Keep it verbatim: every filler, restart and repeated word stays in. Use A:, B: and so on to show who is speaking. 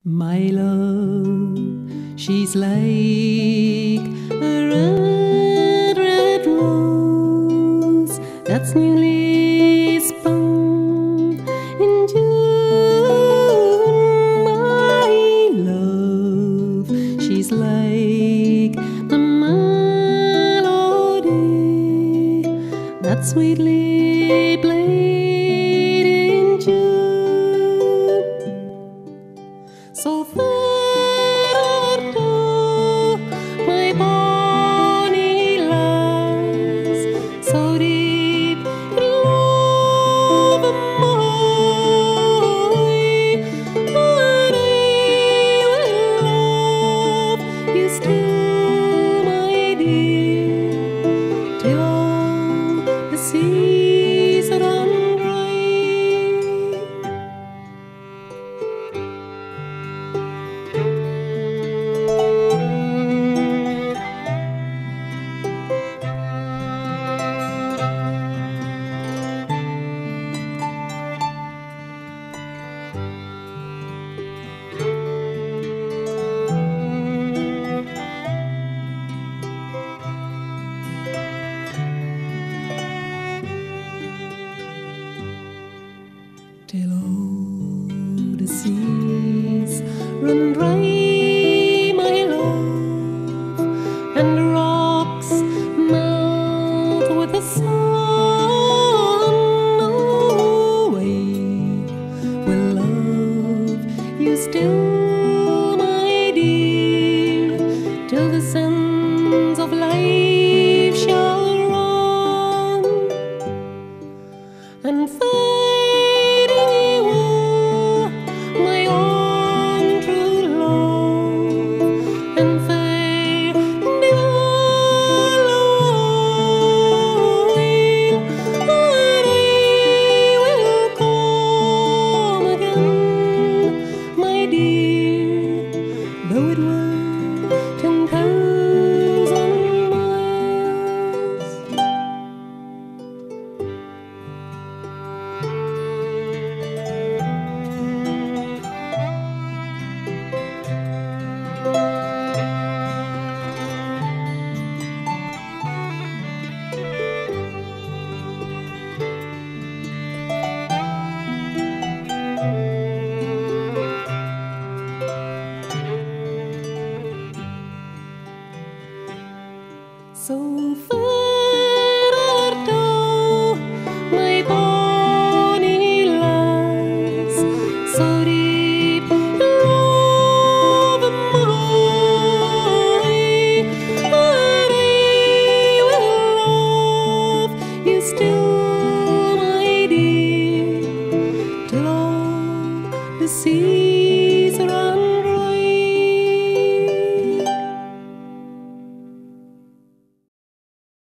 A: My love, she's like a red, red rose that's newly sprung in June. My love, she's like the melody that sweetly played in June. So far to my bonny lass, so deep in love am I, and I will love you still, my dear, till all the seas run dry. Till all the seas run dry, my love, and the rocks melt with the sun. Away will love you still, my dear, till the sun